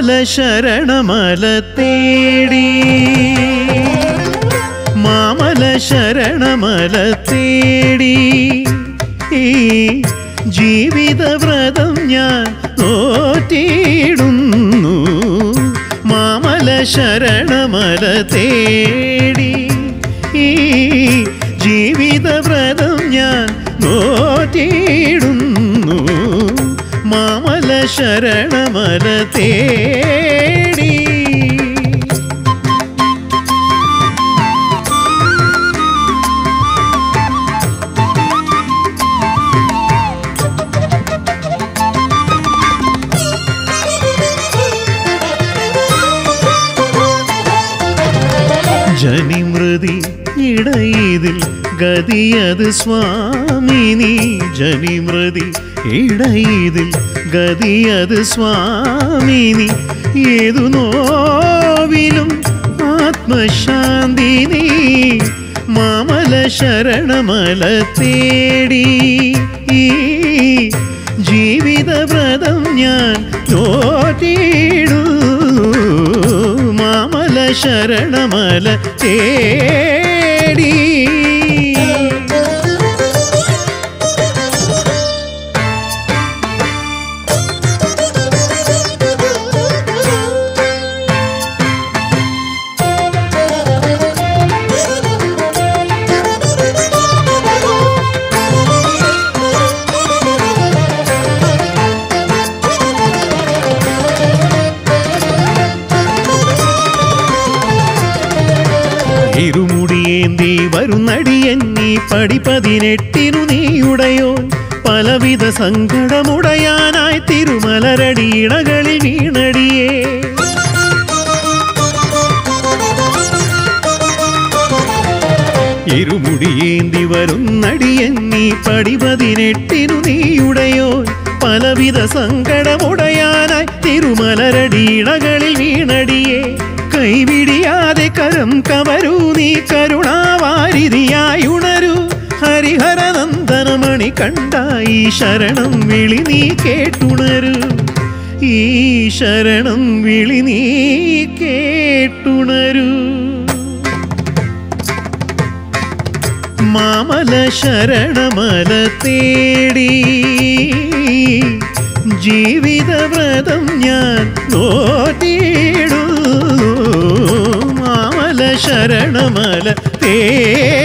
ശരണമല തേടി മാമല ശരണമല തേടി ഈ ജീവിതവ്രതം ഞാൻ നോറ്റിടുന്നു മാമല ശരണമല തേടി ഈ ജീവിതവ്രതം ഞാൻ നോറ്റിടുന്നു മാമല ശരണമല തേടി ജനിമൃതി ഇടയിതിൽ ഗതിയത് സ്വാമിനി ജനിമൃതി ഇടയിതിൽ ഗതിയത് സ്വാമിനി ഏതു നോവിലും ആത്മശാന്തിനി മാമല ശരണമല തേടി ഈ ജീവിതവ്രതം ഞാൻ നോറ്റിടുന്നു മാമല ശരണമല തേടി ഇരുമുടിയേന്തി വരുന്നടിയന്നീ പടി 18 നീയുടയോൻ പലവിധ സങ്കടമുടയാനായി തിരുമലരടിയിടകളിൽ വീണടിയേ ഇരുമുടിയേന്തി വരുന്നടിയന്നീ പടി 18 നീയുടയോൻ പലവിധ സങ്കടമുടയാനായി തിരുമലരടിയിടകളിൽ വീണടിയേ കൈവിടിയാതെ കരം കവരൂ നീ കരുണാവാരിധിയായി ഉണരൂ ഹരിഹരനന്ദനമണി കണ്ടായി ശരണം വിളി നീ കേട്ടുണരൂ ഈ ശരണം വിളി നീ കേട്ടുണരൂ മാമല ശരണമല തേടി ജീവിതവ്രതം ഞാൻ നോറ്റിടുന്നു മാമല ശരണമല തേടി